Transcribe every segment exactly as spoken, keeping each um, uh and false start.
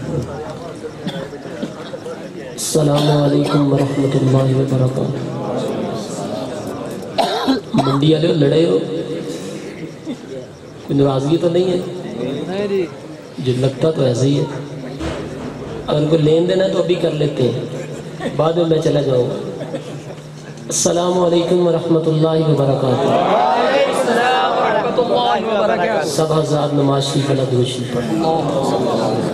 السلام علیکم ورحمۃ اللہ وبرکاتہ۔ منڈی والے لڑے ہو، کوئی ناراضگی تو نہیں ہے؟ جو لگتا تو ایسا ہی ہے۔ اگر کوئی لین دینا تو ابھی کر لیتے ہیں، بعد میں میں چلا جاؤں گا۔ السلام علیکم ورحمۃ اللہ وبرکاتہ۔ سب حضرات نماز شریف والا درود شریف پڑھیں۔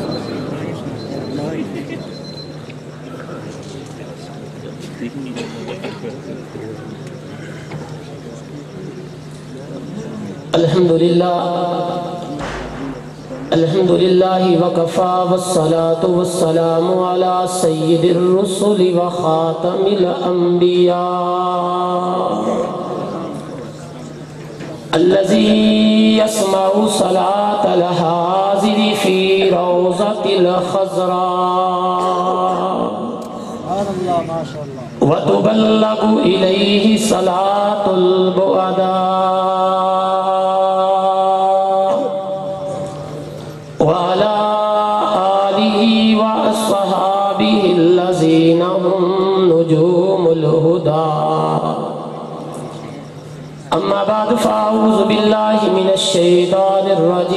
الحمدللہ الحمدللہ وکفا والصلاة والسلام علی سید الرسل وخاتم الانبیاء الذی یسمع صلاة الحاضر فی روضۃ الخضراء وتبلغ الیہ صلاة البعداء وعلى آله وأصحابه الذين هم نجوم الهدى أما بعد فأعوذ بالله من الشيطان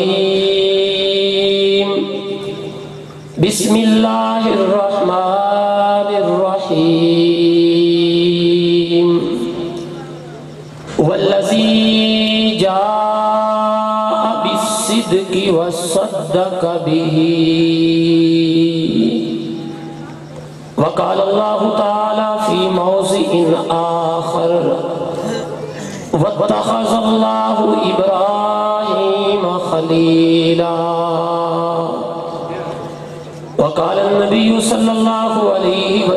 الرجيم بسم الله الرحمن الرحيم والذي جاء بالصدق وصدق به وقال الله تعالى في موضع آخر واتخذ الله إبراهيم خليلا وقال النبي صلى الله عليه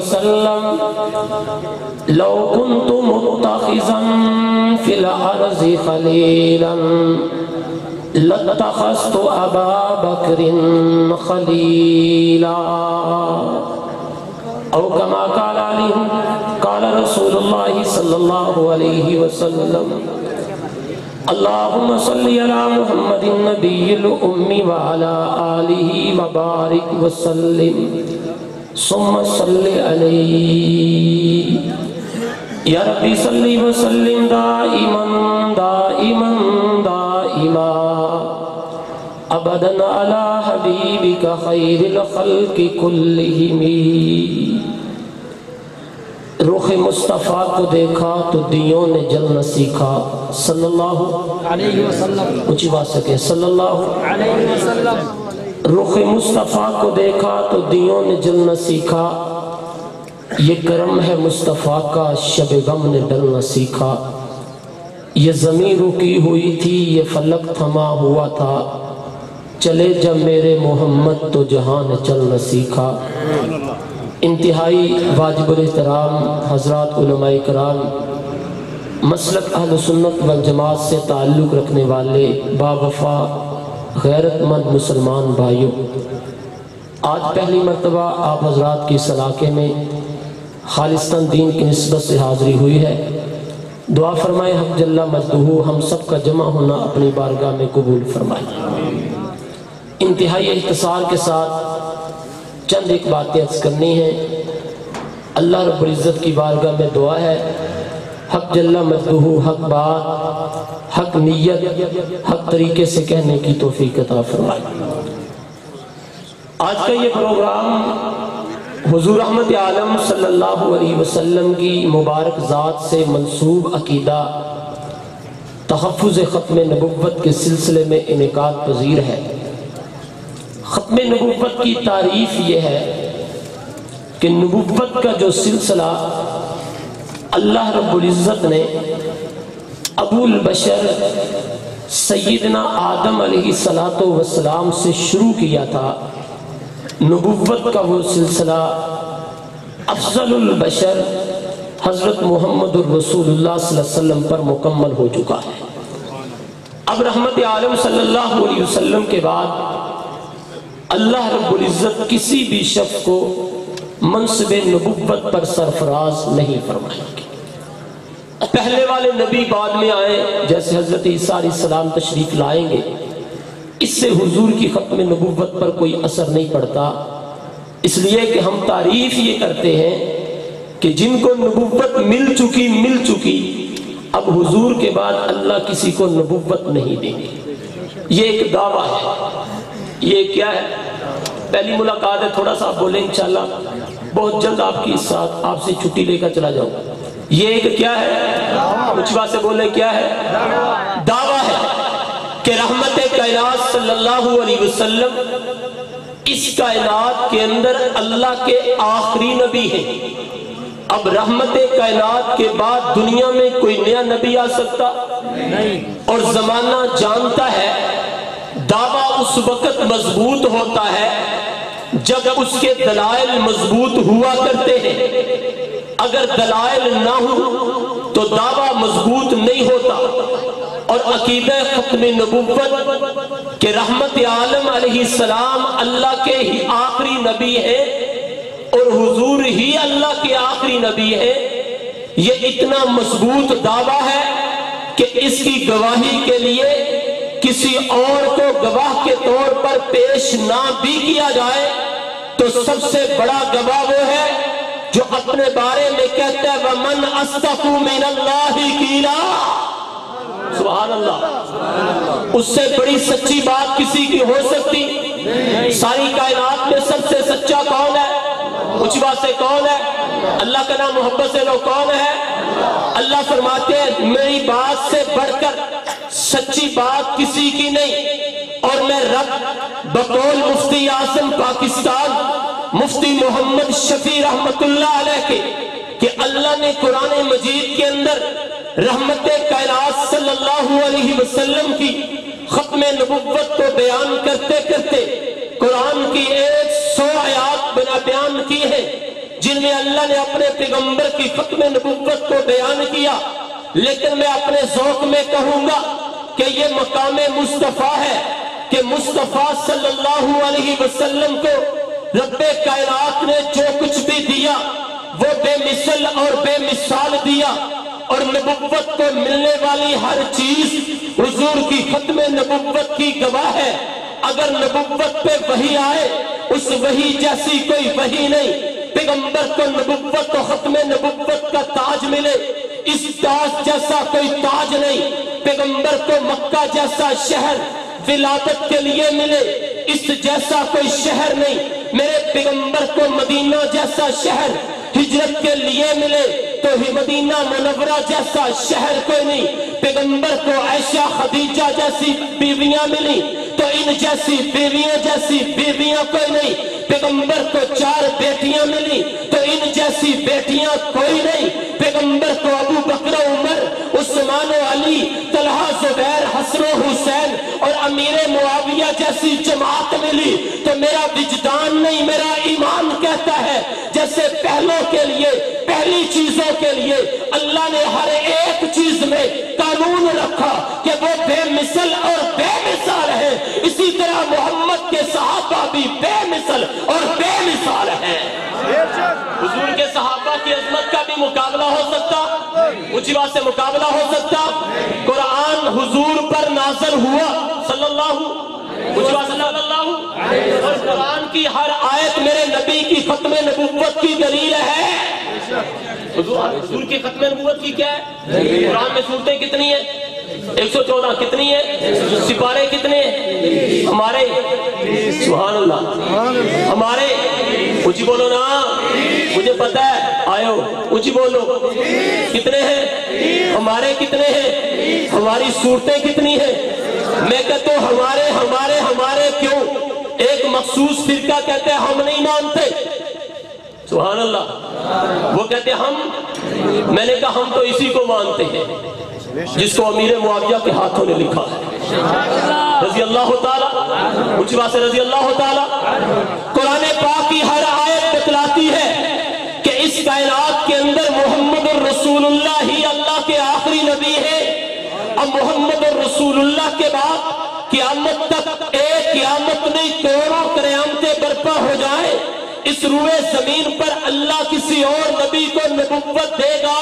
وسلم لو كنت متخذا في الأرض خليلا لاتخذت أبا بكر خليلا أو كما قال عليه قال رسول الله صلى الله عليه وسلم اللهم صل على محمد النبي الأمي وعلى آله وبارك وسلم ثم صل عليه يا ربي صل وسلم دائما دائما دائما ابدا على حبيبك خير الخلق كلهم۔ رخ مصطفیٰ کو دیکھا تو دیوں نے جلنا سیکھا صلی اللہ علیہ وسلم، اونچی بات سکے صلی اللہ علیہ وسلم۔ رخ مصطفیٰ کو دیکھا تو دیوں نے جلنا سیکھا، یہ کرم ہے مصطفیٰ کا شب غم نے ڈلنا سیکھا۔ یہ زمین رکی ہوئی تھی یہ فلک تھما ہوا تھا، چلے جب میرے محمد تو جہاں نے چلنا سیکھا۔ انتہائی واجب الاحترام حضرات علماء کرام، مسلک اہل سنت والجماعت سے تعلق رکھنے والے باوفا غیرت مند مسلمان بھائیوں، آج پہلی مرتبہ آپ حضرات کی اس علاقے میں خالصتاً دین کی نسبت سے حاضری ہوئی ہے۔ دعا فرمائے حق جل مجدہ ہم سب کا جمع ہونا اپنی بارگاہ میں قبول فرمائے۔ انتہائی اختصار کے ساتھ چند ایک باتیں عرض کرنی ہیں۔ اللہ رب العزت کی بارگاہ میں دعا ہے حق جل مجدہ حق بات حق نیت حق طریقے سے کہنے کی توفیق عطا فرمائے۔ آج کا یہ پروگرام حضور رحمت عالم صلی اللہ علیہ وسلم کی مبارک ذات سے منسوب عقیدہ تحفظ ختم نبوت کے سلسلے میں انعقاد پذیر ہے۔ ختم نبوت کی تعریف یہ ہے کہ نبوت کا جو سلسلہ اللہ رب العزت نے ابو البشر سیدنا آدم علیہ السلام سے شروع کیا تھا، نبوت کا وہ سلسلہ افضل البشر حضرت محمد الرسول اللہ صلی اللہ علیہ وسلم پر مکمل ہو چکا ہے۔ اب رحمت عالم صلی اللہ علیہ وسلم کے بعد اللہ رب العزت کسی بھی شخص کو منصب نبوت پر سرفراز نہیں فرمائیں گے۔ پہلے والے نبی بعد میں آئے، جیسے حضرت عیسیٰ علیہ السلام تشریف لائیں گے، اس سے حضور کی ختم نبوت پر کوئی اثر نہیں پڑتا، اس لیے کہ ہم تعریف یہ کرتے ہیں کہ جن کو نبوت مل چکی مل چکی اب حضور کے بعد اللہ کسی کو نبوت نہیں دیں گے۔ یہ ایک دعویٰ ہے، یہ کیا ہے؟ پہلی ملاقات ہے، تھوڑا سا آپ بولیں انشاءاللہ، بہت جلد آپ کی ساتھ آپ سے چھٹی لے کر چلا جاؤں۔ یہ ایک کیا ہے؟ کچھ بات سے بولیں، کیا ہے؟ دعویٰ ہے کہ رحمت کائنات صلی اللہ علیہ وسلم اس کائنات کے اندر اللہ کے آخری نبی ہیں۔ اب رحمت کائنات کے بعد دنیا میں کوئی نیا نبی آ سکتا نہیں، اور زمانہ جانتا ہے دعویٰ اس وقت مضبوط ہوتا ہے جب اس کے دلائل مضبوط ہوا کرتے ہیں۔ اگر دلائل نہ ہو تو دعویٰ مضبوط نہیں ہوتا، اور عقیدہ ختم نبوت کہ رحمت عالم علیہ السلام اللہ کے ہی آخری نبی ہیں اور حضور ہی اللہ کے آخری نبی ہیں، یہ اتنا مضبوط دعویٰ ہے کہ اس کی گواہی کے لیے کسی اور کو گواہ کے طور پر پیش نہ بھی کیا جائے تو سب سے بڑا گواہ وہ ہے جو اپنے بارے میں کہتا ہے وَمَنْ أَصْدَقُ مِنَ اللَّهِ قِيلًا۔ سبحان اللہ، اس سے بڑی سچی بات کسی کی ہو سکتی؟ ساری کائنات میں سب سے سچا کون ہے؟ اونچی بات سے کون ہے؟ اللہ کا نام محبت سے لو کون ہے؟ اللہ فرماتے ہیں میری بات سے بڑھ کر سچی بات کسی کی نہیں، اور میں رب بقول مفتی اعظم پاکستان مفتی محمد شفیع رحمت اللہ علیہ کے کہ اللہ نے قرآن مجید کے اندر رحمت کائنات صلی اللہ علیہ وسلم کی ختم نبوت کو بیان کرتے کرتے قرآن کی ایک سو آیات بنا بیان کی ہے جن میں اللہ نے اپنے پیغمبر کی ختم نبوت کو بیان کیا، لیکن میں اپنے ذوق میں کہوں گا کہ یہ مقام مصطفیٰ ہے کہ مصطفیٰ صلی اللہ علیہ وسلم کو رب کائنات نے جو کچھ بھی دیا وہ بے مثل اور بے مثال دیا، اور نبوت کو ملنے والی ہر چیز حضور کی ختم نبوت کی گواہ ہے۔ اگر نبوت پہ وحی آئے اس وحی جیسی کوئی وحی نہیں، پیغمبر کو نبوت و ختم نبوت کا تاج ملے اس تاج جیسا کوئی تاج نہیں، پیغمبر کو مکہ جیسا شہر ولادت کے لیے ملے اس جیسا کوئی شہر نہیں، میرے پیغمبر کو مدینہ جیسا شہر ہجرت کے لیے ملے تو ہی مدینہ منورہ جیسا شہر کوئی نہیں، پیغمبر کو عائشہ خدیجہ جیسی بیویاں ملی تو ان جیسی بیویاں جیسی بیویاں کوئی نہیں، پیغمبر کو چار بیٹیاں ملی تو ان جیسی بیٹیاں کوئی نہیں، پیغمبر کو ابو بکر عمر عثمان و علی طلحہ زبیر حسن و حسین اور امیر معاویہ جیسی جماعت ملی تو میرا وجدان نہیں میرا ایمان کہتا ہے جیسے پہلوں کے لیے پہلی چیزوں کے لیے اللہ نے ہر ایک چیز میں قانون رکھا کہ وہ بے مثل اور بے مثال ہے، اسی طرح محمد کے صحابہ بھی بے مثل اور بے مثال ہیں۔ حضور کے صحابہ کی عظمت کا بھی مقابلہ ہو سکتا، اونچی بات سے مقابلہ ہو سکتا؟ قرآن حضور پر نازل ہوا صلی اللہ اونچی بات صلی اللہ، اور قرآن کی ہر آیت میرے نبی کی ختم نبوت کی دلیل ہے۔ حضور کی ختم نبوت کی کیا ہے؟ قرآن میں صورتیں کتنی ہیں؟ ایک سو چودہ کتنی ہے؟ سپارے کتنے ہیں؟ ہمارے سبحان اللہ ہمارے اونچی بولو نا، مجھے پتا ہے آئیو اونچی بولو، کتنے ہیں؟ ہمارے کتنے ہیں؟ ہماری صورتیں کتنی ہیں؟ میں کہتا ہوں ہمارے ہمارے ہمارے کیوں؟ ایک مخصوص فرقہ کہتے ہیں ہم نہیں مانتے، سبحان اللہ، وہ کہتے ہیں ہم، میں نے کہا ہم تو اسی کو مانتے ہیں جس کو امیر معاویہ کے ہاتھوں نے لکھا ہے رضی اللہ تعالیٰ، اونچی بات سے رضی اللہ تعالیٰ۔ قرآن پاک کی ہر آیت بتلاتی ہے کہ اس کائنات کے اندر محمد الرسول اللہ ہی اللہ کے آخری نبی ہے، اب محمد الرسول اللہ کے بعد قیامت تک ایک قیامت نہیں کروڑوں قیامتیں برپا ہو جائیں، اس اس روئے زمین پر اللہ کسی اور نبی کو نبوت دے گا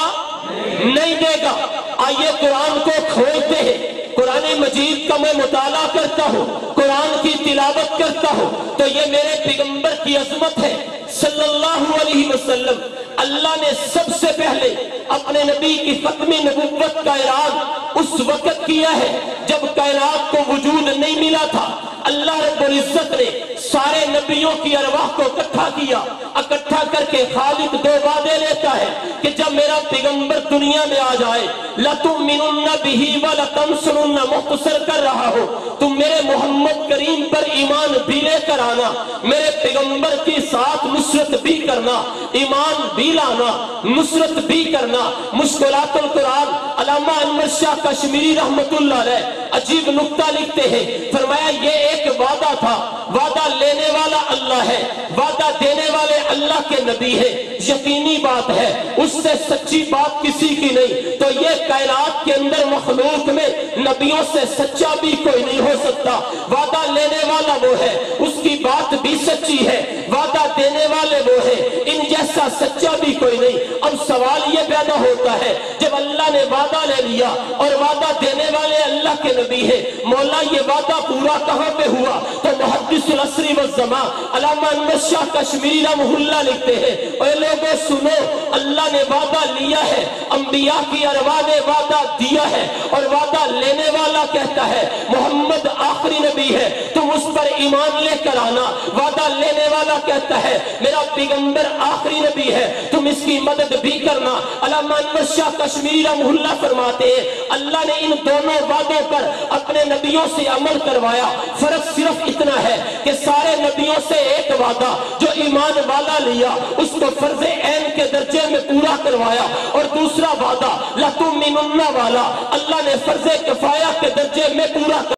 نہیں دے گا۔ آئیے قرآن کو کھولتے ہیں، قرآن مجید کا میں مطالعہ کرتا ہوں، قرآن کی تلاوت کرتا ہوں تو یہ میرے پیغمبر کی عظمت ہے صلی اللہ علیہ وسلم۔ اللہ نے سب سے پہلے اپنے نبی کی ختم نبوت کا اعلان اس وقت کیا ہے جب کائنات کو وجود نہیں ملا تھا۔ اللہ رب العزت نے سارے نبیوں کی ارواح کو اکٹھا کیا، اکٹھا کر کے خالق دو وعدے لیتا ہے کہ جب میرا پیغمبر دنیا میں آ جائے لَتُؤْمِنُنَّ بِهِ وَلَتَنْصُرُنَّ مختصر کر رہا ہو، تم میرے محمد کریم پر ایمان بھی لے کر آنا، میرے پیغمبر کے ساتھ نصرت بھی کرنا، ایمان بھی لانا، نصرت بھی کرنا۔ مشکلات القرآن علامہ انور شاہ کشمیری رحمت اللہ علیہ عجیب نکتہ لکھتے ہیں، فرمایا یہ ایک وعدہ تھا، وعدہ لینے والا اللہ ہے، وعدہ دینے والے اللہ کے نبی ہے، یقینی بات ہے، اس سے سچی بات کسی کی نہیں، تو یہ کائنات کے اندر مخلوق میں نبیوں سے سچا بھی کوئی نہیں ہو سکتا۔ وعدہ لینے والا وہ ہے، اس کی بات بھی سچی ہے، وعدہ دینے والے وہ ہے، ان جیسا سچا بھی کوئی نہیں۔ اب سوال یہ پیدا ہوتا ہے جب اللہ نے وعدہ لے لیا اور وعدہ دینے والے اللہ کے نبی ہے، مولا یہ وعدہ پورا کہاں پہ ہوا؟ تو محدث العصر والزمان علامہ انور شاہ کشمیری رحمہ اللہ لکھتے ہیں، اے لوگوں سنو، اللہ نے وعدہ لیا ہے، انبیاء کی ارواح نے وعدہ دیا ہے، اور وعدہ لینے والا کہتا ہے محمد آخری نبی ہے، تم اس پر ایمان لے کر آنا۔ وعدہ لینے والا کہتا ہے میرا پیغمبر آخری نبی ہے، تم اس کی مدد بھی کرنا۔ علامہ انور شاہ کشمیری رحمہ اللہ فرماتے ہیں اللہ نے ان دونوں وعدوں پر اپنے نبیوں سے عمل کروایا، فرق صرف اتنا ہے کہ سارے نبیوں سے ایک وعدہ جو ایمان والا لیا اس کو فرض عین کے درجے میں پورا کروایا، اور دوسرا وعدہ لَتُؤْمِنُنَّ والا اللہ نے فرض کفایہ کے درجے میں پورا